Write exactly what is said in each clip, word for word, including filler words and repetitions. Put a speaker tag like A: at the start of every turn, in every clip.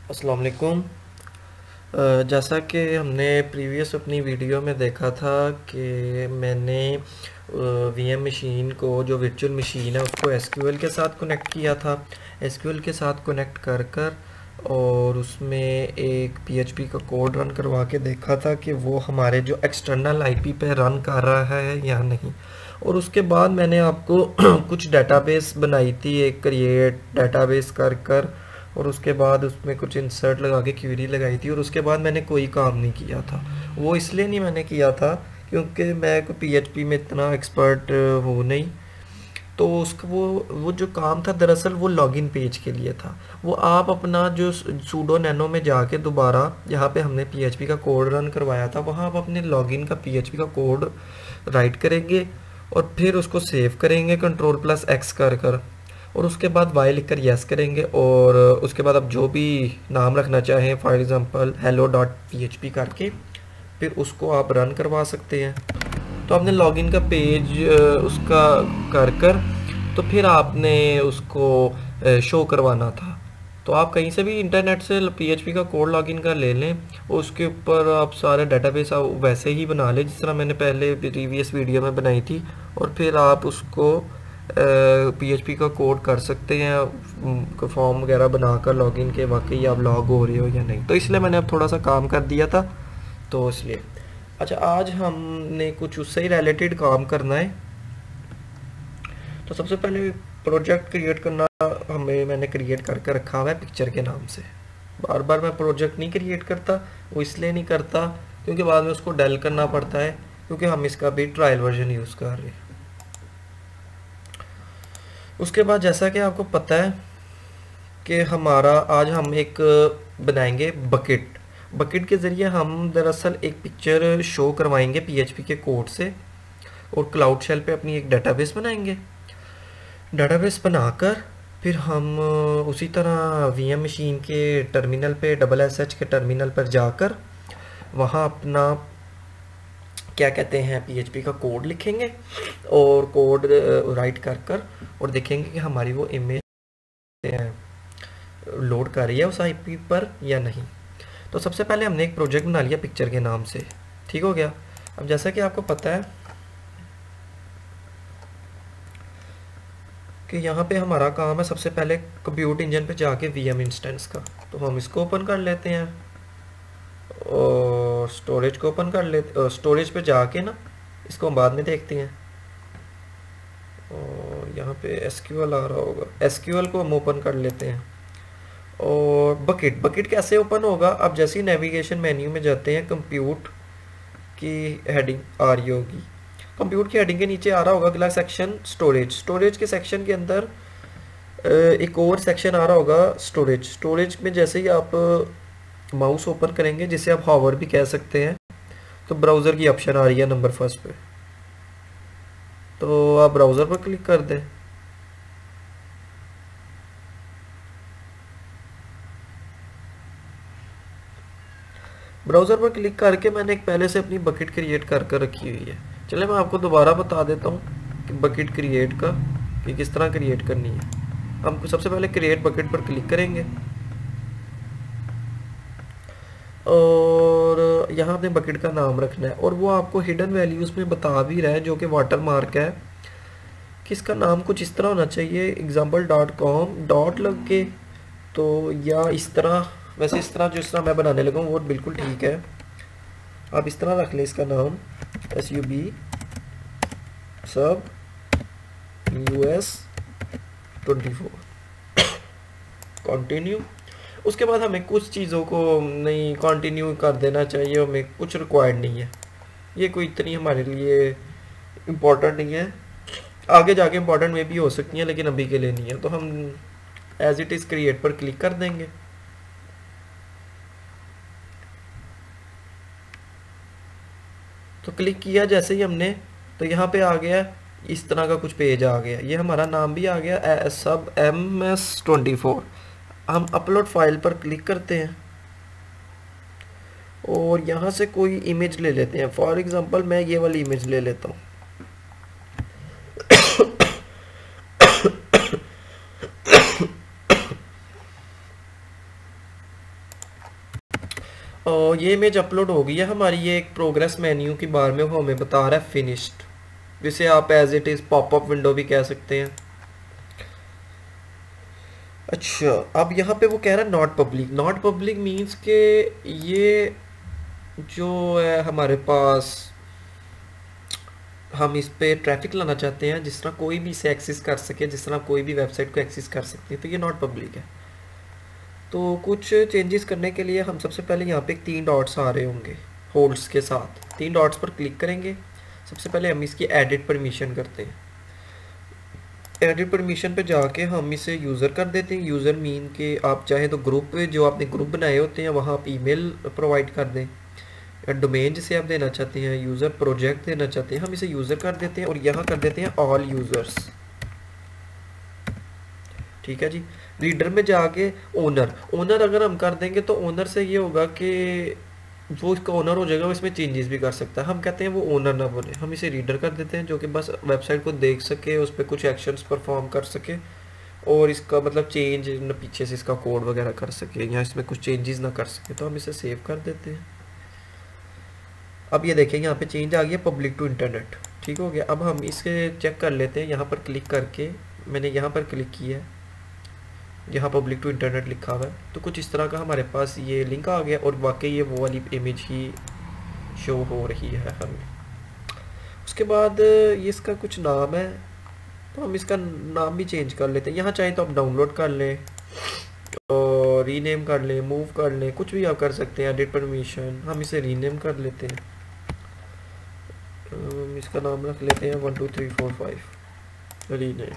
A: अस्सलाम वालेकुम। अ, जैसा कि हमने प्रीवियस अपनी वीडियो में देखा था कि मैंने वीएम मशीन को, जो वर्चुअल मशीन है, उसको एसक्यूएल के साथ कनेक्ट किया था। एसक्यूएल के साथ कनेक्ट कर कर और उसमें एक पीएचपी का कोड रन करवा के देखा था कि वो हमारे जो एक्सटर्नल आईपी पे रन कर रहा है या नहीं। और उसके बाद मैंने आपको कुछ डेटाबेस बनाई थी, एक क्रिएट डेटाबेस कर कर और उसके बाद उसमें कुछ इंसर्ट लगा के क्वेरी लगाई थी। और उसके बाद मैंने कोई काम नहीं किया था। वो इसलिए नहीं मैंने किया था क्योंकि मैं कोई पीएचपी में इतना एक्सपर्ट हूँ नहीं। तो उसका वो वो जो काम था दरअसल वो लॉगिन पेज के लिए था। वो आप अपना जो सूडो नैनो में जाके दोबारा जहाँ पे हमने पीएचपी का कोड रन करवाया था वहाँ आप अपने लॉगिन का पीएचपी का कोड राइट करेंगे और फिर उसको सेव करेंगे कंट्रोल प्लस एक्स कर कर और उसके बाद वाई लिख कर येस करेंगे। और उसके बाद आप जो भी नाम रखना चाहें, for example hello dot P H P करके, फिर उसको आप रन करवा सकते हैं। तो आपने लॉगिन का पेज उसका कर कर तो फिर आपने उसको शो करवाना था। तो आप कहीं से भी इंटरनेट से पीएचपी का कोड लॉगिन का ले लें और उसके ऊपर आप सारे डेटाबेस आप वैसे ही बना लें जिस तरह मैंने पहले प्रीवियस वीडियो में बनाई थी। और फिर आप उसको पीएचपी का कोड कर सकते हैं, फॉर्म वगैरह बनाकर लॉगिन के, वाकई आप लॉग हो रहे हो या नहीं। तो इसलिए मैंने अब थोड़ा सा काम कर दिया था, तो इसलिए। अच्छा, आज हमने कुछ उससे ही रिलेटेड काम करना है। तो सबसे पहले प्रोजेक्ट क्रिएट करना हमें मैंने क्रिएट करके रखा हुआ है पिक्चर के नाम से। बार बार मैं प्रोजेक्ट नहीं क्रिएट करता, वो इसलिए नहीं करता क्योंकि बाद में उसको डेल करना पड़ता है, क्योंकि हम इसका भी ट्रायल वर्जन यूज़ कर रहे हैं। उसके बाद जैसा कि आपको पता है कि हमारा आज हम एक बनाएंगे बकेट। बकेट के ज़रिए हम दरअसल एक पिक्चर शो करवाएंगे पीएचपी के कोड से और क्लाउड शेल पे अपनी एक डेटाबेस बनाएंगे। डेटाबेस बनाकर फिर हम उसी तरह वीएम मशीन के टर्मिनल पे, डबल एस एच के टर्मिनल पर जाकर वहाँ अपना क्या कहते हैं पीएचपी का कोड लिखेंगे और कोड राइट कर कर और देखेंगे कि हमारी वो इमेज लोड कर रही है उस आईपी पर या नहीं। तो सबसे पहले हमने एक प्रोजेक्ट बना लिया पिक्चर के नाम से, ठीक हो गया। अब जैसा कि आपको पता है कि यहाँ पे हमारा काम है सबसे पहले कंप्यूट इंजन पे जाके वीएम इंस्टेंस का। तो हम इसको ओपन कर लेते हैं और स्टोरेज को ओपन कर लेते, स्टोरेज पे जाके ना इसको हम बाद में देखते हैं। और यहाँ पे एसक्यूएल आ रहा होगा, एसक्यूएल को हम ओपन कर लेते हैं। और बकेट बकेट कैसे ओपन होगा? अब जैसे ही नेविगेशन मेन्यू में जाते हैं, कंप्यूट की हेडिंग आ रही होगी, कंप्यूट की हेडिंग के नीचे आ रहा होगा अगला सेक्शन स्टोरेज। स्टोरेज के सेक्शन के अंदर एक और सेक्शन आ रहा होगा स्टोरेज। स्टोरेज में जैसे ही आप माउस ओपन करेंगे, जिसे आप हॉवर भी कह सकते हैं, तो ब्राउज़र की ऑप्शन आ रही है नंबर फर्स्ट पे। तो आप ब्राउज़र पर क्लिक कर दें। ब्राउज़र पर क्लिक करके मैंने एक पहले से अपनी बकेट क्रिएट कर कर रखी हुई है। चले मैं आपको दोबारा बता देता हूँ कि बकेट क्रिएट का कि किस तरह क्रिएट करनी है। हम सबसे पहले क्रिएट बकेट पर क्लिक करेंगे और यहाँ अपने बकेट का नाम रखना है और वो आपको हिडन वैल्यूज़ में बता भी रहा है, जो कि वाटर मार्क है, कि इसका नाम कुछ इस तरह होना चाहिए, एग्जाम्पल डॉट कॉम डॉट लग के, तो या इस तरह। वैसे इस तरह जिस तरह मैं बनाने लगा हूँ वो बिल्कुल ठीक है, आप इस तरह रख लें इसका नाम, S U B sub U S twenty four continue. उसके बाद हमें कुछ चीज़ों को नहीं कंटिन्यू कर देना चाहिए, हमें कुछ रिक्वायर्ड नहीं है, ये कोई इतनी हमारे लिए इम्पोर्टेंट नहीं है, आगे जाके इम्पोर्टेंट में भी हो सकती हैं लेकिन अभी के लिए नहीं है। तो हम एज इट इज़ क्रिएट पर क्लिक कर देंगे। तो क्लिक किया जैसे ही हमने, तो यहाँ पे आ गया इस तरह का कुछ पेज आ गया, ये हमारा नाम भी आ गया sub M S twenty four. हम अपलोड फाइल पर क्लिक करते हैं और यहाँ से कोई इमेज ले लेते हैं। फॉर एग्जांपल मैं ये वाली इमेज ले लेता हूँ। और ये इमेज अपलोड हो गई है हमारी। ये एक प्रोग्रेस मेन्यू की बार में वो हमें बता रहा है फिनिश्ड, जिसे आप as it is popup window भी कह सकते हैं। अच्छा, अब यहाँ पे वो कह रहा है not public. Not public means के ये जो है हमारे पास, हम इस पे ट्रैफिक लाना चाहते हैं जिस तरह कोई भी इसे एक्सेस कर सके, जिस तरह कोई भी वेबसाइट को एक्सेस कर सकते हैं, तो ये नॉट पब्लिक है। तो कुछ चेंजेस करने के लिए हम सबसे पहले यहाँ पे तीन डॉट्स आ रहे होंगे होल्ड्स के साथ, तीन डॉट्स पर क्लिक करेंगे। सबसे पहले हम इसकी एडिट परमिशन करते हैं। एडिट परमिशन पे जाके हम इसे यूज़र कर देते हैं। यूज़र मीन के आप चाहे तो ग्रुप जो आपने ग्रुप बनाए होते हैं वहाँ आप ईमेल प्रोवाइड कर दें, या डोमेन जिसे आप देना चाहते हैं, यूज़र प्रोजेक्ट देना चाहते हैं, हम इसे यूज़र कर देते हैं और यहाँ कर देते हैं ऑल यूज़र्स। ठीक है जी। रीडर में जाके ओनर ओनर अगर हम कर देंगे तो ओनर से ये होगा कि वो इसका ओनर हो जाएगा, वो इसमें चेंजेस भी कर सकता है। हम कहते हैं वो ओनर ना बने, हम इसे रीडर कर देते हैं जो कि बस वेबसाइट को देख सके, उस पर कुछ एक्शंस परफॉर्म कर सके और इसका मतलब चेंज न पीछे से इसका कोड वगैरह कर सके या इसमें कुछ चेंजेस ना कर सके। तो हम इसे सेव कर देते हैं। अब ये देखें यहाँ पे चेंज आ गया पब्लिक टू इंटरनेट। ठीक हो गया। अब हम इसे चेक कर लेते हैं। यहाँ पर क्लिक करके मैंने यहाँ पर क्लिक किया है, यहाँ पब्लिक टू इंटरनेट लिखा हुआ है, तो कुछ इस तरह का हमारे पास ये लिंक आ गया और वाकई ये वो वाली इमेज ही शो हो रही है हमें। उसके बाद ये इसका कुछ नाम है, तो हम इसका नाम भी चेंज कर लेते हैं। यहाँ चाहे तो आप डाउनलोड कर लें और रीनेम कर लें, मूव कर लें, कुछ भी आप कर सकते हैं। एडिट परमिशन, हम इसे रीनेम कर लेते हैं। हम इसका नाम रख लेते हैं one two three four five rename.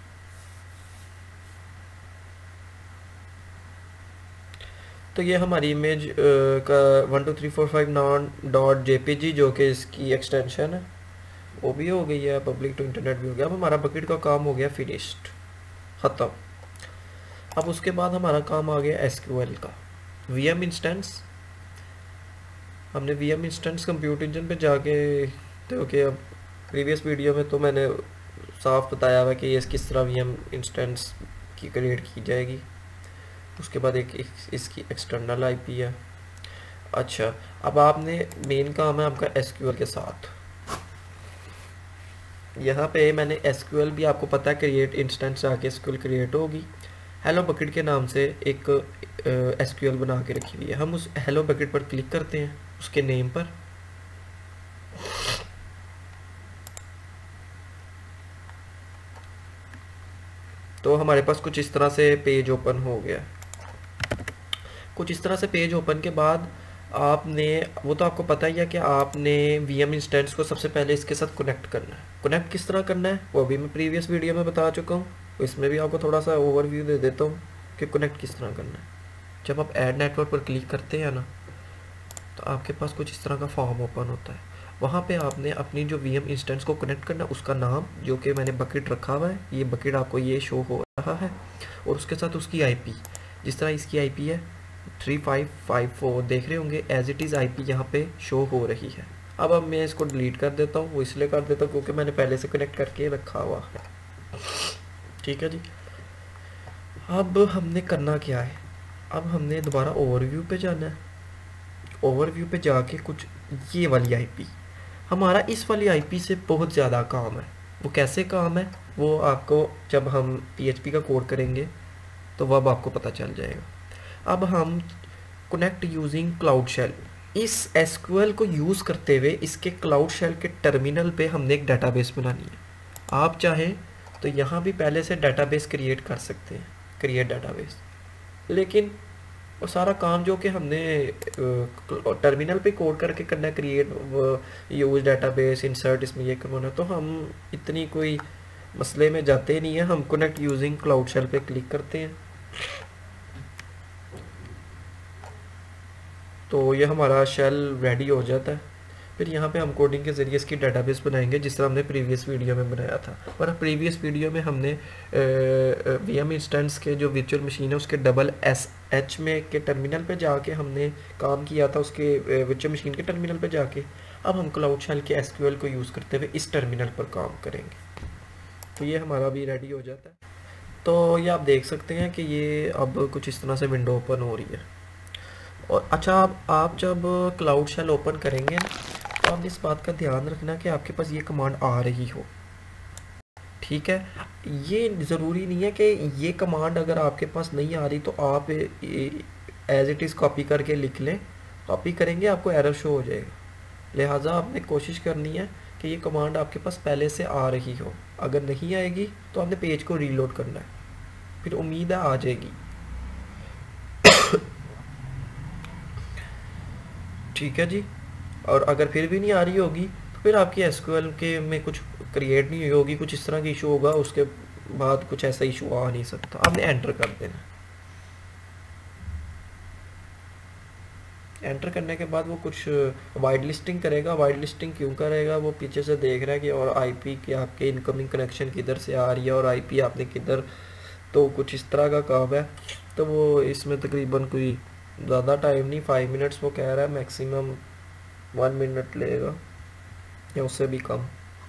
A: तो ये हमारी इमेज का one two three four five non dot JPG जो कि इसकी एक्सटेंशन है वो भी हो गई है, पब्लिक टू इंटरनेट भी हो गया। अब हमारा बकेट का काम हो गया फिनिश्ड, ख़त्म। अब उसके बाद हमारा काम आ गया एसक्यूएल का। वीएम इंस्टेंस, हमने वीएम इंस्टेंस कंप्यूटर इंजन पे जाके, तो कि अब प्रीवियस वीडियो में तो मैंने साफ बताया हुआ कि ये किस तरह वीएम इंस्टेंस की क्रिएट की जाएगी। उसके बाद एक इसकी एक्सटर्नल आईपी है। अच्छा, अब आपने मेन काम है आपका एसक्यूएल के साथ। यहाँ पे मैंने एसक्यूएल भी आपको पता है क्रिएट इंस्टेंस आके एसक्यूएल क्रिएट होगी। हेलो बकेट के नाम से एक एसक्यूएल बना के रखी हुई है। हम उस हेलो बकेट पर क्लिक करते हैं, उसके नेम पर। तो हमारे पास कुछ इस तरह से पेज ओपन हो गया। कुछ इस तरह से पेज ओपन के बाद आपने, वो तो आपको पता ही है कि आपने वीएम इंस्टेंस को सबसे पहले इसके साथ कनेक्ट करना है। कनेक्ट किस तरह करना है वो भी मैं प्रीवियस वीडियो में बता चुका हूँ, तो इसमें भी आपको थोड़ा सा ओवरव्यू दे देता हूँ कि कनेक्ट किस तरह करना है। जब आप ऐड नेटवर्क पर क्लिक करते हैं ना, तो आपके पास कुछ इस तरह का फॉर्म ओपन होता है। वहाँ पे आपने अपनी जो वीएम इंस्टेंस को कनेक्ट करना है, उसका नाम जो कि मैंने बकेट रखा हुआ है, ये बकेट आपको ये शो हो रहा है, और उसके साथ उसकी आईपी, जिस तरह इसकी आईपी है थ्री फाइव फाइव फोर, देख रहे होंगे एज इट इज़ आईपी यहाँ पे शो हो रही है। अब अब मैं इसको डिलीट कर देता हूँ, वो इसलिए कर देता हूँ क्योंकि मैंने पहले से कनेक्ट करके रखा हुआ है। ठीक है जी। अब हमने करना क्या है, अब हमने दोबारा ओवरव्यू पे जाना है। ओवरव्यू पे जाके कुछ ये वाली आईपी, हमारा इस वाली आईपी से बहुत ज़्यादा काम है। वो कैसे काम है वो आपको जब हम पीएचपी का कोड करेंगे तो वह अब आपको पता चल जाएगा। अब हम कनेक्ट यूजिंग क्लाउड शेल, इस एसक्यूएल को यूज़ करते हुए इसके क्लाउड शेल के टर्मिनल पे हमने एक डाटाबेस बनानी है। आप चाहें तो यहाँ भी पहले से डाटाबेस क्रिएट कर सकते हैं, क्रिएट डाटाबेस, लेकिन वो सारा काम जो कि हमने टर्मिनल पे कोड करके करना है, क्रिएट यूज डाटाबेस इंसर्ट इसमें ये करवाना, तो हम इतनी कोई मसले में जाते नहीं है। हम कनेक्ट यूजिंग क्लाउड शेल पे क्लिक करते हैं, तो ये हमारा शेल रेडी हो जाता है। फिर यहाँ पे हम कोडिंग के ज़रिए इसकी डाटाबेस बनाएंगे जिस तरह हमने प्रीवियस वीडियो में बनाया था। और प्रीवियस वीडियो में हमने वीएम इंस्टेंस के जो वर्चुअल मशीन है उसके डबल एस एच में के टर्मिनल पे जाके हमने काम किया था, उसके वर्चुअल मशीन के टर्मिनल पे जाके। अब हम क्लाउड शेल के एसक्यूएल को यूज़ करते हुए इस टर्मिनल पर काम करेंगे, तो ये हमारा भी रेडी हो जाता है। तो ये आप देख सकते हैं कि ये अब कुछ इस तरह से विंडो ओपन हो रही है। और अच्छा, आप आप जब क्लाउड शेल ओपन करेंगे ना, तो आपने इस बात का ध्यान रखना कि आपके पास ये कमांड आ रही हो, ठीक है। ये ज़रूरी नहीं है कि ये कमांड अगर आपके पास नहीं आ रही तो आप एज इट इज़ कॉपी करके लिख लें। कॉपी करेंगे आपको एरर शो हो जाएगा। लिहाजा आपने कोशिश करनी है कि ये कमांड आपके पास पहले से आ रही हो। अगर नहीं आएगी तो आपने पेज को रीलोड करना है, फिर उम्मीद है आ जाएगी। ठीक है जी। और अगर फिर भी नहीं आ रही होगी तो फिर आपकी एसक्यूएल के में कुछ क्रिएट नहीं हुई होगी, कुछ इस तरह की इशू होगा, उसके बाद कुछ ऐसा इशू आ नहीं सकता। आपने एंटर कर देना। एंटर करने के बाद वो कुछ वाइड लिस्टिंग करेगा। वाइड लिस्टिंग क्यों करेगा, वो पीछे से देख रहा है कि और आईपी की आपके इनकमिंग कनेक्शन किधर से आ रही है और आईपी आपने किधर, तो कुछ इस तरह का काम है। तो वो इसमें तकरीबन कोई ज़्यादा टाइम नहीं, फाइव मिनट्स वो कह रहा है, मैक्सिमम वन मिनट लेगा या उससे भी कम।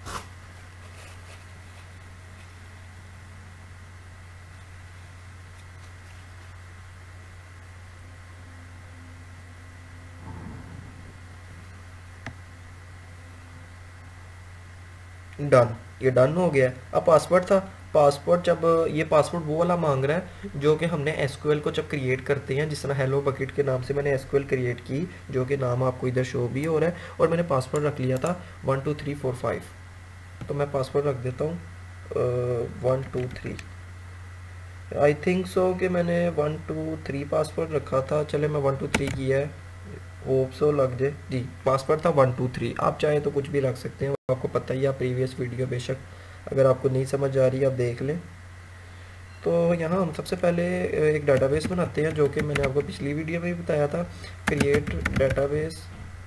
A: डन, ये डन हो गया। अब पासवर्ड था, पासवर्ड जब ये पासवर्ड वो वाला मांग रहा है जो कि हमने एसक्यूएल को जब क्रिएट करते हैं, जिस तरह हेलो बकेट के नाम से मैंने एसक्यूएल क्रिएट की, जो कि नाम आपको इधर शो भी हो रहा है, और मैंने पासवर्ड रख लिया था one two three four five. तो मैं पासवर्ड रख देता हूँ one two three. I think so कि मैंने वन टू थ्री पासवर्ड रखा था। चले मैं वन टू थ्री किया है, होप सो लग जाए जी। पासवर्ड था वन टू थ्री। आप चाहें तो कुछ भी रख सकते हैं, आपको पता ही है। प्रीवियस वीडियो बेशक अगर आपको नहीं समझ आ रही आप देख लें। तो यहाँ हम सबसे पहले एक डाटाबेस बनाते हैं, जो कि मैंने आपको पिछली वीडियो में भी बताया था, क्रिएट डाटाबेस।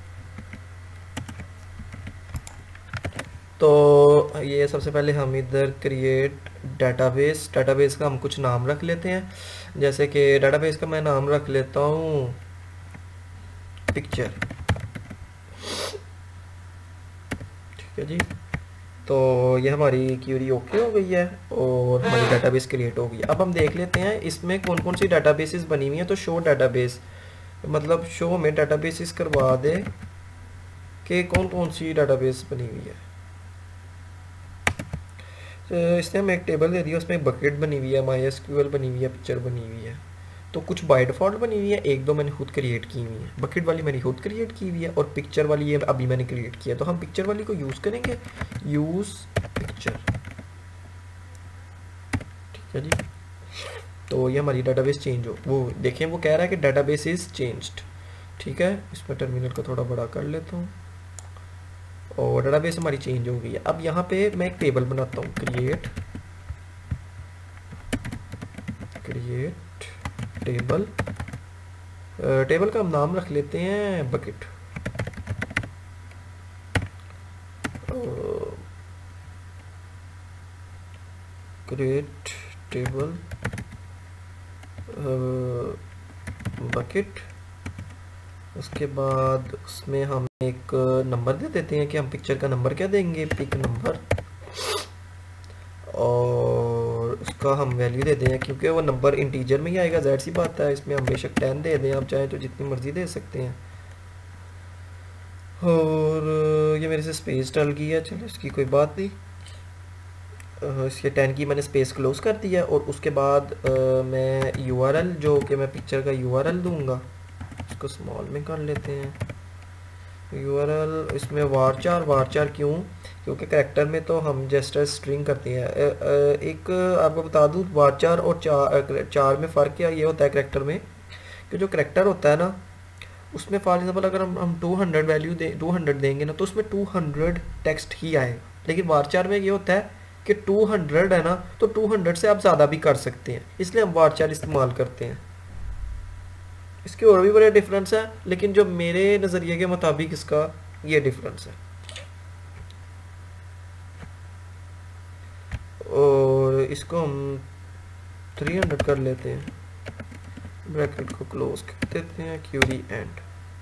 A: तो ये सबसे पहले हम इधर क्रिएट डाटाबेस, डाटाबेस का हम कुछ नाम रख लेते हैं। जैसे कि डाटाबेस का मैं नाम रख लेता हूँ पिक्चर, ठीक है जी। तो ये हमारी क्यूरी ओके हो गई है और हमारी डाटाबेस क्रिएट हो गई। अब हम देख लेते हैं इसमें कौन कौन सी डाटाबेसेस बनी हुई हैं। तो शो डाटाबेस, मतलब शो में डाटाबेसेस करवा दे कि कौन कौन सी डाटाबेस बनी हुई है। तो इसने हमें एक टेबल दे दिया, उसमें एक बकेट बनी हुई है, माई एसक्यूएल बनी हुई है, पिक्चर बनी हुई है। तो कुछ बाय डिफ़ॉल्ट बनी हुई है, एक दो मैंने खुद क्रिएट की हुई है। बकेट वाली मैंने खुद क्रिएट की हुई है और पिक्चर वाली ये अभी मैंने क्रिएट किया। तो हम पिक्चर वाली को यूज़ करेंगे, यूज़ पिक्चर, ठीक है जी। तो ये हमारी डाटाबेस चेंज हो, वो देखें वो कह रहा है कि डाटाबेस इज़ चेंज्ड, ठीक है। इसमें टर्मिनल को थोड़ा बड़ा कर लेता हूँ और डाटाबेस हमारी चेंज हो गई है। अब यहाँ पे मैं एक टेबल बनाता हूँ, क्रिएट क्रिएट टेबल। टेबल का हम नाम रख लेते हैं बकेट। Create table bucket. उसके बाद उसमें हम एक नंबर दे देते हैं कि हम पिक्चर का नंबर क्या देंगे, पिक नंबर। और उसका हम वैल्यू दे दें क्योंकि वो नंबर इंटीजर में ही आएगा, ज़ाहिर सी बात है। इसमें हम बेशक टेन दे दें, आप चाहें तो जितनी मर्जी दे सकते हैं। और ये मेरे से स्पेस डल गई है, चलो इसकी कोई बात नहीं। इसके टेन की मैंने स्पेस क्लोज कर दिया और उसके बाद आ, मैं यूआरएल जो कि मैं पिक्चर का यूआरएल दूंगा, उसको स्मॉल में कर लेते हैं। यूआरएल इसमें वारचार, वारचार क्यों, क्योंकि करैक्टर में तो हम जस्ट स्ट्रिंग करते हैं। एक आपको बता दूं, वारचार और चार चार में फ़र्क क्या ये होता है करैक्टर में, कि जो करैक्टर होता है ना उसमें फॉर एग्जाम्पल अगर हम हम टू हंड्रेड वैल्यू दे टू हंड्रेड देंगे ना तो उसमें टू हंड्रेड टेक्स्ट ही आएगा। लेकिन वारचार में ये होता है कि टू हंड्रेड है ना, तो टू हंड्रेड से आप ज़्यादा भी कर सकते हैं, इसलिए हम वारचार इस्तेमाल करते हैं। इसके और भी बड़े डिफरेंस है, लेकिन जो मेरे नज़रिए के मुताबिक इसका ये डिफरेंस है। और इसको हम थ्री हंड्रेड कर लेते हैं, ब्रैकेट को क्लोज कर देते हैं, क्यूरी एंड।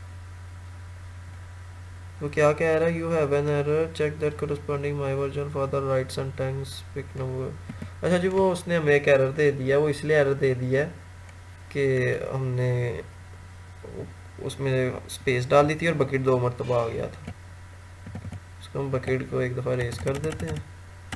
A: तो क्या कह रहा है, you have an error, check that corresponding my version for the right sentence pick number. अच्छा जी, वो उसने हमें एक एरर दे दिया, वो इसलिए एरर दे दिया है कि हमने उसमें स्पेस डाल दी थी और बकेट दो मरतबा आ गया था। उसको हम बकेट को एक दफ़ा रेस कर देते हैं।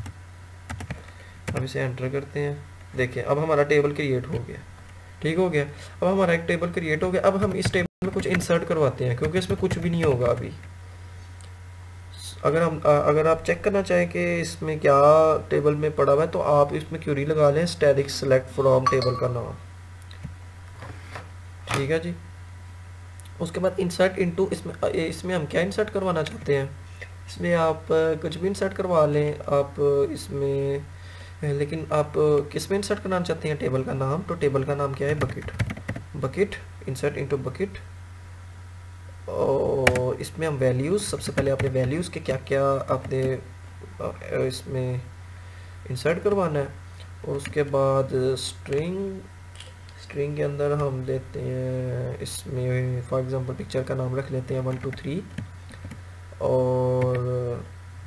A: अब इसे एंटर करते हैं। देखिए अब हमारा टेबल क्रिएट हो गया, ठीक हो गया। अब हमारा एक टेबल क्रिएट हो गया। अब हम इस टेबल में कुछ इंसर्ट करवाते हैं, क्योंकि इसमें कुछ भी नहीं होगा अभी। अगर हम अगर आप चेक करना चाहें कि इसमें क्या टेबल में पड़ा हुआ है, तो आप इसमें क्यूरी लगा लें स्टैटिक सेलेक्ट फ्रॉम टेबल का नाम, ठीक है जी। उसके बाद इंसर्ट इनटू, इसमें इसमें हम क्या इंसर्ट करवाना चाहते हैं, इसमें आप कुछ भी इंसर्ट करवा लें आप इसमें, लेकिन आप किस में इंसर्ट करना चाहते हैं टेबल का नाम, तो टेबल का नाम क्या है, bucket. Bucket insert into bucket. और इसमें हम वैल्यूज़, सबसे पहले आपने वैल्यूज़ के क्या क्या आपने इसमें इंसर्ट करवाना है। और उसके बाद स्ट्रिंग, स्ट्रिंग के अंदर हम देते हैं इसमें फॉर एग्जांपल पिक्चर का नाम रख लेते हैं वन टू थ्री। और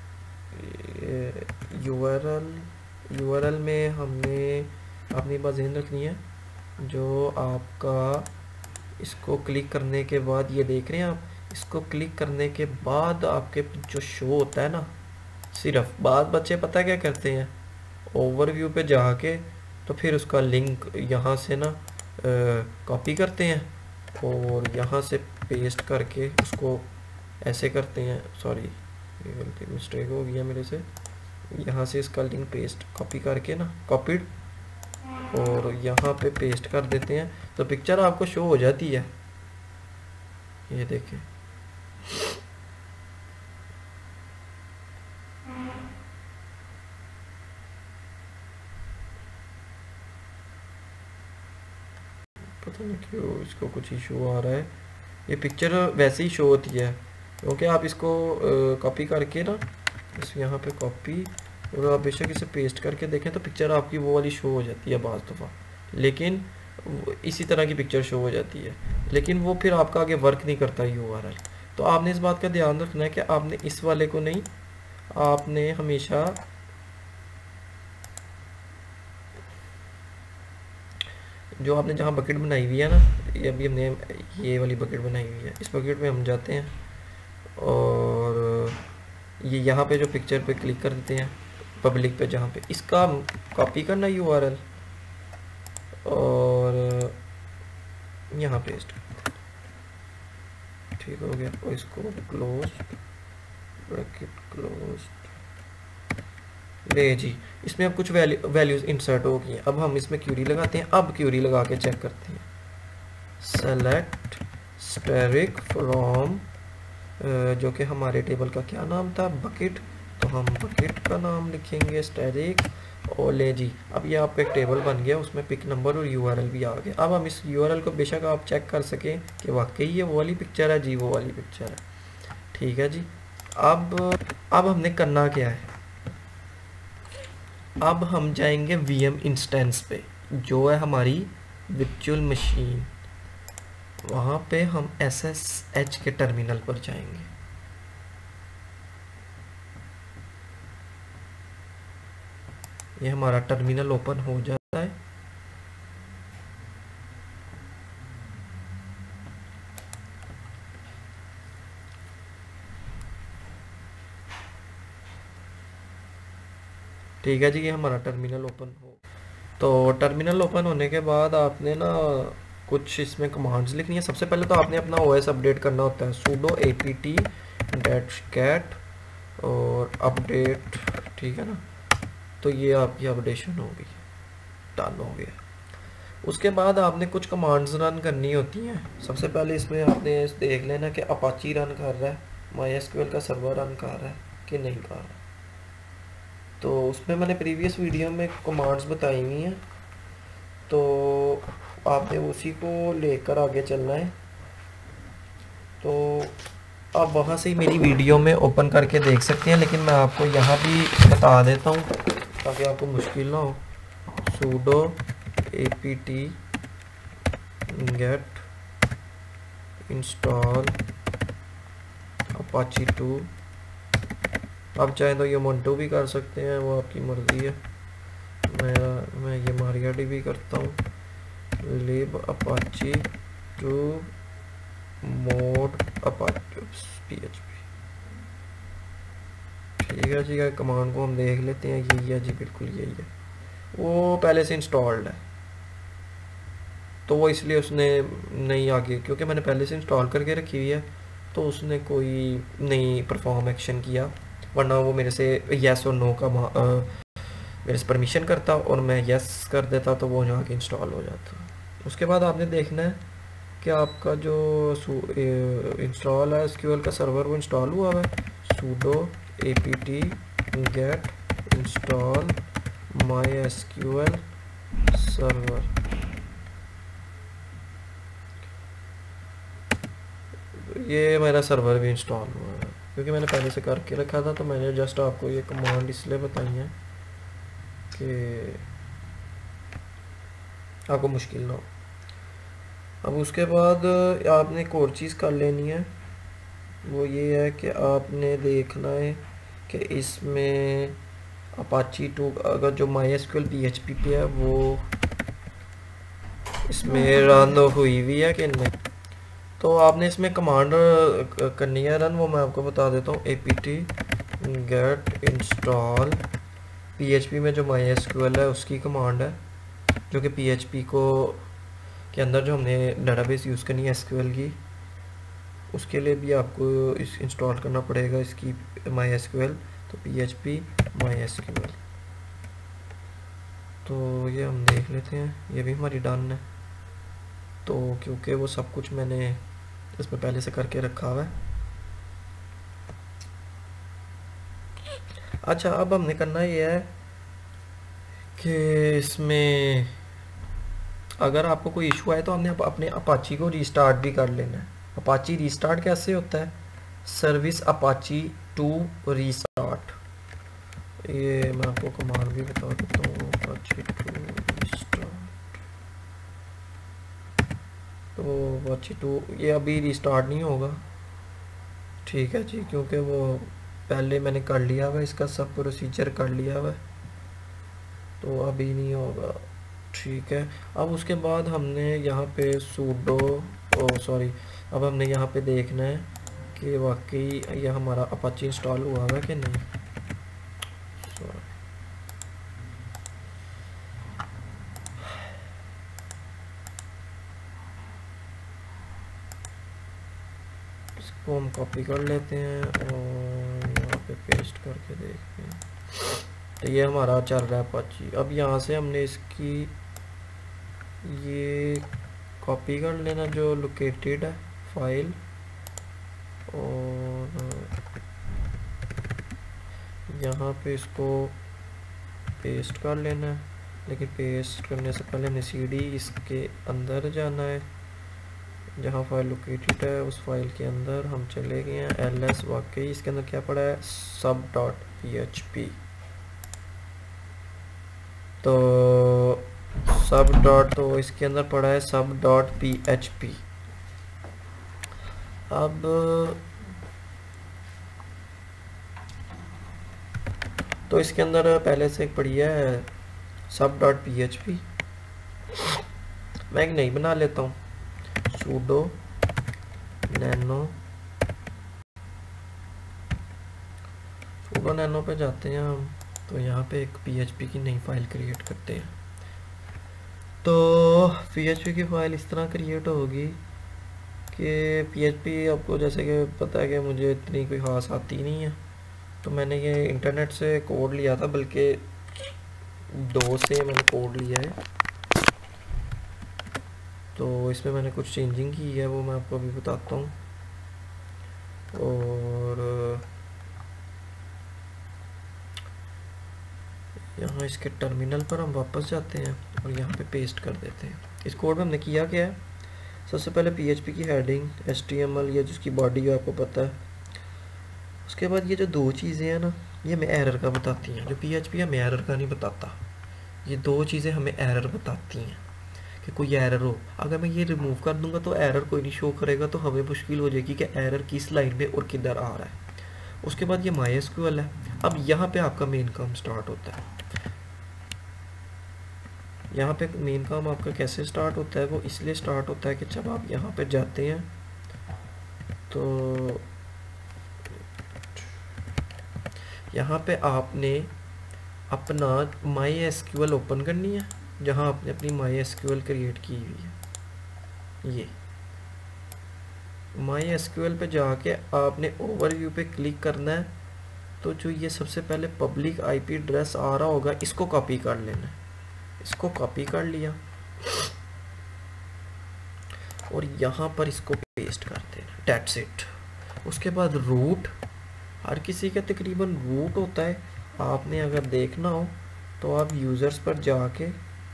A: यूआरएल, यूआरएल में हमने अपनी बात ध्यान रखनी है, जो आपका इसको क्लिक करने के बाद, ये देख रहे हैं आप, इसको क्लिक करने के बाद आपके जो शो होता है ना, सिर्फ बाद बच्चे पता क्या करते हैं, ओवरव्यू पे जाके तो फिर उसका लिंक यहाँ से ना कॉपी करते हैं और यहाँ से पेस्ट करके उसको ऐसे करते हैं। सॉरी ये गलती मिस्टेक हो गया मेरे से। यहाँ से इसका लिंक पेस्ट कॉपी करके ना, कॉपीड, और यहाँ पे पेस्ट कर देते हैं तो पिक्चर आपको शो हो जाती है। ये देखें, पता नहीं क्यों इसको कुछ इशू आ रहा है। ये पिक्चर वैसे ही शो होती है, क्योंकि आप इसको कॉपी करके ना, इस यहाँ पे कॉपी, और आप बेशक इसे पेस्ट करके देखें तो पिक्चर आपकी वो वाली शो हो जाती है बाज़ दफ़ा, लेकिन इसी तरह की पिक्चर शो हो जाती है, लेकिन वो फिर आपका आगे वर्क नहीं करता यूआरएल। तो आपने इस बात का ध्यान रखना है कि आपने इस वाले को नहीं, आपने हमेशा जो आपने जहाँ बकेट बनाई हुई है ना, ये अभी हमने ये वाली बकेट बनाई हुई है, इस बकेट में हम जाते हैं और ये यहाँ पे जो पिक्चर पे क्लिक कर देते हैं पब्लिक पे, जहाँ पे इसका कॉपी करना यूआरएल और यहाँ पेस्ट, ठीक हो गया। और इसको क्लोज, ब्रैकेट क्लोज, ले जी। इसमें अब कुछ वैल्यू वैल्यूज इंसर्ट हो गई। अब हम इसमें क्यूरी लगाते हैं। अब क्यूरी लगा के चेक करते हैं, सेलेक्ट स्टैटिक फ्रॉम, जो कि हमारे टेबल का क्या नाम था, बकेट, तो हम बकेट का नाम लिखेंगे स्टैटिक। और ले जी, अब ये आपका एक टेबल बन गया, उसमें पिक नंबर और यूआरएल भी आ गया। अब हम इस यूआरएल को बेशक आप चेक कर सकें कि वाकई ये वो वाली पिक्चर है जी, वो वाली पिक्चर है, ठीक है जी। अब अब हमने करना क्या है, अब हम जाएंगे वीएम इंस्टेंस पे, जो है हमारी वर्चुअल मशीन, वहाँ पे हम एसएसएच के टर्मिनल पर जाएंगे। ये हमारा टर्मिनल ओपन हो जाता है। ठीक है जी, ये हमारा टर्मिनल ओपन हो। तो टर्मिनल ओपन होने के बाद आपने ना कुछ इसमें कमांड्स लिखनी है। सबसे पहले तो आपने अपना ओएस अपडेट करना होता है, sudo apt dash cat और अपडेट, ठीक है ना। तो ये आपकी अपडेशन हो गई, डन हो गया। उसके बाद आपने कुछ कमांड्स रन करनी होती हैं। सबसे पहले इसमें आपने देख लेना कि अपाची रन कर रहा है, माईएसक्यूएल का सर्वर रन कर रहा है कि नहीं कर रहा। तो उसमें मैंने प्रीवियस वीडियो में कमांड्स बताई हुई हैं, तो आपने उसी को लेकर आगे चलना है। तो आप वहाँ से ही मेरी वीडियो में ओपन करके देख सकते हैं, लेकिन मैं आपको यहाँ भी बता देता हूँ ताकि आपको मुश्किल ना हो। sudo apt get install apache two, आप चाहें तो ये मोंटो भी कर सकते हैं, वो आपकी मर्ज़ी है। मैं मैं ये मारियाडी भी करता हूँ, lib apache two P H P. ठीक है जी, कमांड को हम देख लेते हैं। यही है जी, बिल्कुल यही है। वो पहले से इंस्टॉल्ड है तो वो इसलिए उसने नहीं आगे, क्योंकि मैंने पहले से इंस्टॉल करके रखी हुई है तो उसने कोई नहीं परफॉर्म एक्शन किया, वरना वो मेरे से येस और नो का आ, मेरे से परमिशन करता और मैं येस कर देता तो वो यहाँ के इंस्टॉल हो जाता। उसके बाद आपने देखना है कि आपका जो इंस्टॉल है एसक्यूएल का सर्वर वो इंस्टॉल हुआ है। Sudo A P T get install my SQL server. ये मेरा सर्वर भी इंस्टॉल हुआ है क्योंकि मैंने पहले से करके रखा था, तो मैंने जस्ट आपको ये कमांड इसलिए बताई है कि आपको मुश्किल ना हो। अब उसके बाद आपने एक और चीज़ कर लेनी है, वो ये है कि आपने देखना है कि इसमें अपाची टू अगर जो my S Q L P H P पे है वो इसमें रन हुई हुई है कि नहीं। तो आपने इसमें कमांड करनी है रन, वो मैं आपको बता देता हूँ। A P T get install P H P में जो माई एस क्यू एल है उसकी कमांड है, जो कि पी एच पी को के अंदर जो हमने डेटाबेस यूज़ करनी है एस क्यू एल की, उसके लिए भी आपको इस इंस्टॉल करना पड़ेगा इसकी माई एस क्यू एल। तो P H P my S Q L, तो ये हम देख लेते हैं, ये भी हमारी डन है। तो क्योंकि वो सब कुछ मैंने इसमें पहले से करके रखा हुआ है। अच्छा, अब हमने करना ये है कि इसमें अगर आपको कोई इशू आए तो हमने अपने अपाची को रीस्टार्ट भी कर लेना है। अपाची रीस्टार्ट कैसे होता है? सर्विस अपाची टू रीस्टार्ट, ये मैं आपको कमांड भी बता देता हूँ। अपाची टू रीस्टार्ट, तो अपाची टू ये अभी रीस्टार्ट नहीं होगा, ठीक है जी, क्योंकि वो पहले मैंने कर लिया हुआ, इसका सब प्रोसीजर कर लिया हुआ, तो अभी नहीं होगा। ठीक है, अब उसके बाद हमने यहाँ पे सूडो ओ सॉरी अब हमने यहाँ पे देखना है कि वाकई ये हमारा अपाची इंस्टॉल हुआ है कि नहीं। सॉरी, इसको हम कॉपी कर लेते हैं और यहाँ पे पेस्ट करके देखते हैं। तो ये हमारा चल रहा है अपाची। अब यहाँ से हमने इसकी ये कॉपी कर लेना जो लोकेटेड है फाइल, और यहाँ पे इसको पेस्ट कर लेना है। लेकिन पेस्ट करने से पहले हमें सीडी इसके अंदर जाना है, जहाँ फाइल लोकेटेड है उस फाइल के अंदर हम चले गए हैं। एल एस, वाकई इसके अंदर क्या पड़ा है? सब डॉट पी एच पी। तो सब डॉट तो इसके अंदर पड़ा है सब डॉट पी एच पी। अब तो इसके अंदर पहले से एक पड़ी है सब डॉट पी एच पी, मैं एक नई बना लेता हूँ। सूडो नैनो, सूडो नैनो पे जाते हैं हम, तो यहाँ पे एक पी एच पी की नई फाइल क्रिएट करते हैं। तो पी एच पी की फ़ाइल इस तरह क्रिएट होगी कि पी एच पी आपको जैसे कि पता है कि मुझे इतनी कोई ख़ास आती नहीं है, तो मैंने ये इंटरनेट से कोड लिया था, बल्कि दो से मैंने कोड लिया है। तो इसमें मैंने कुछ चेंजिंग की है, वो मैं आपको अभी बताता हूँ। और यहाँ इसके टर्मिनल पर हम वापस जाते हैं और यहाँ पे पेस्ट कर देते हैं। इस कोड में हमने किया क्या है? सबसे पहले पीएचपी की हेडिंग, एचटीएमएल, ये जिसकी बॉडी है आपको पता है। उसके बाद ये जो दो चीज़ें हैं ना, ये हमें एरर का बताती हैं। जो पीएचपी हमें एरर का नहीं बताता, ये दो चीज़ें हमें एरर बताती हैं कि कोई एरर हो। अगर मैं ये रिमूव कर दूंगा तो एरर कोई नहीं शो करेगा, तो हमें मुश्किल हो जाएगी कि एरर किस लाइन में और किधर आ रहा है। उसके बाद ये माई एस क्यू एल है। अब यहाँ पे आपका मेन काम स्टार्ट होता है। यहाँ पे मेन काम आपका कैसे स्टार्ट होता है? वो इसलिए स्टार्ट होता है कि जब आप यहाँ पे जाते हैं तो यहाँ पे आपने अपना माई एसक्यूएल ओपन करनी है, जहाँ आपने अपनी माई एसक्यूएल क्रिएट की हुई है। ये माई एसक्यूएल पे जाके आपने ओवरव्यू पे क्लिक करना है। तो जो ये सबसे पहले पब्लिक आईपी एड्रेस आ रहा होगा, इसको कॉपी कर लेना है। इसको कॉपी कर लिया और यहाँ पर इसको पेस्ट कर देना, दैट्स इट। उसके बाद रूट, हर किसी का तकरीबन रूट होता है। आपने अगर देखना हो तो आप यूज़र्स पर जाके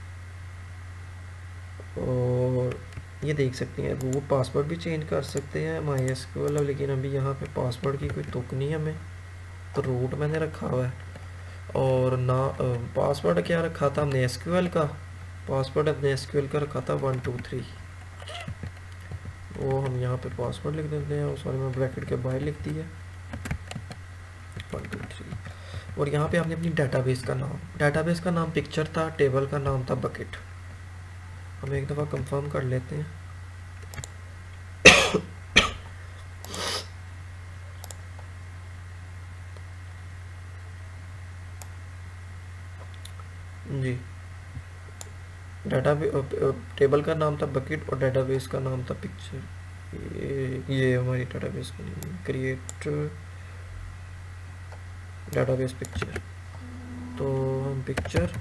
A: और ये देख सकते हैं, रूट पासवर्ड भी चेंज कर सकते हैं माई एसक्यूएल, लेकिन अभी यहाँ पे पासवर्ड की कोई तुक नहीं है हमें, तो रूट मैंने रखा हुआ है। और ना पासवर्ड क्या रखा था हमने एसक्यूएल का, पासवर्ड अपने एसक्यूएल का रखा था वन टू थ्री। वो हम यहाँ पे पासवर्ड लिख देते हैं, सॉरी मैं ब्रैकेट के बाहर लिख दी है वन टू थ्री। और यहाँ पे हमने अपनी डेटाबेस का नाम, डेटाबेस का नाम पिक्चर था, टेबल का नाम था बकेट। हम एक दफ़ा कंफर्म कर लेते हैं। जी, डाटा टेबल का नाम था बकेट और डेटाबेस का नाम था पिक्चर। ये ये हमारी डेटाबेस की क्रिएट डेटाबेस पिक्चर। तो हम पिक्चर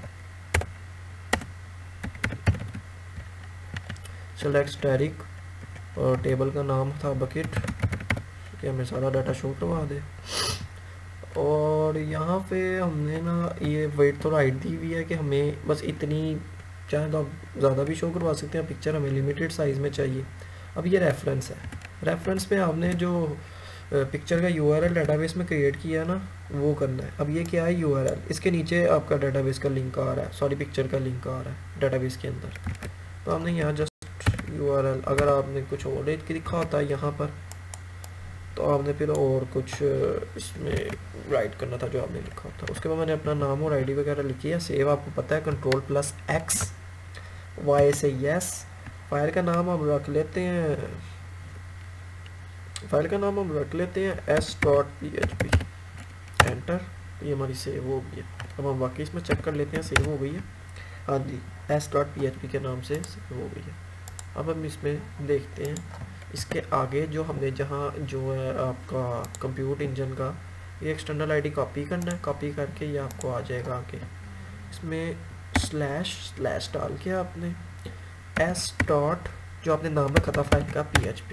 A: सेलेक्ट स्टैटिक और टेबल का नाम था बकेट कि हमें सारा डाटा शो करवा दे। और यहाँ पे हमने ना ये वेट तो राइट दी हुई है कि हमें बस इतनी, चाहे तो आप ज़्यादा भी शो करवा सकते हैं, पिक्चर हमें लिमिटेड साइज़ में चाहिए। अब ये रेफरेंस है, रेफरेंस में आपने जो पिक्चर का यूआरएल डेटाबेस में क्रिएट किया ना वो करना है। अब ये क्या है यूआरएल, इसके नीचे आपका डेटाबेस का लिंक आ रहा है, सॉरी पिक्चर का लिंक आ रहा है डेटाबेस के अंदर। तो हमने यहाँ जस्ट यूआरएल, अगर आपने कुछ और लिखा होता है यहाँ पर तो आपने फिर और कुछ इसमें राइट करना था जो आपने लिखा था। उसके बाद मैंने अपना नाम और आईडी वगैरह लिखी है। सेव आपको पता है कंट्रोल प्लस एक्स, वाई से यस। फाइल का नाम हम रख लेते हैं, फाइल का नाम हम रख लेते हैं S dot P H P. Enter, ये हमारी सेव हो गई है। अब हम वाकई इसमें चेक कर लेते हैं सेव हो गई है। हाँ जी, S dot P H P के नाम से सेव हो गई है। अब हम इसमें देखते हैं इसके आगे जो हमने जहाँ जो है आपका कंप्यूट इंजन का ये एक्सटर्नल आईडी कॉपी करना है। कॉपी करके ये आपको आ जाएगा आगे, इसमें स्लैश स्लैश डाल के आपने एस डॉट जो आपने नाम रखा था फाइल का पी एच पी।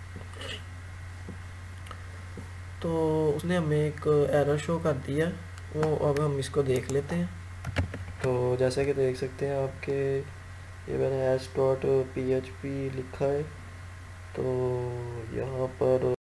A: तो उसने हमें एक एरर शो कर दिया, वो अब हम इसको देख लेते हैं। तो जैसे कि देख सकते हैं आपके ये मैंने S dot P H P लिखा है, तो यहाँ पर